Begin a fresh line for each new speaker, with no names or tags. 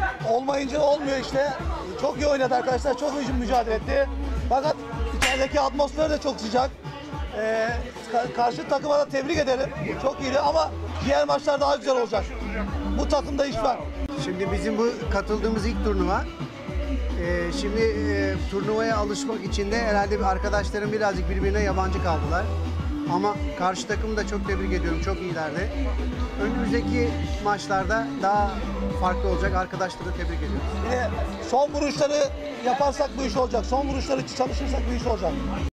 olmayınca olmuyor işte. Çok iyi oynadı arkadaşlar, çok iyi mücadele etti. Fakat içerideki atmosfer de çok sıcak. Karşı takıma da tebrik ederim. Çok iyiydi ama diğer maçlar daha güzel olacak. Bu takımda iş var.
Şimdi bizim bu katıldığımız ilk turnuva. Şimdi turnuvaya alışmak için de herhalde arkadaşlarım birazcık birbirine yabancı kaldılar. Ama karşı takımı da çok tebrik ediyorum. Çok iyilerdi. Önümüzdeki maçlarda daha farklı olacak. Arkadaşları tebrik ediyorum.
Son vuruşları yaparsak bu iş olacak. Son vuruşları çalışırsak bu iş olacak.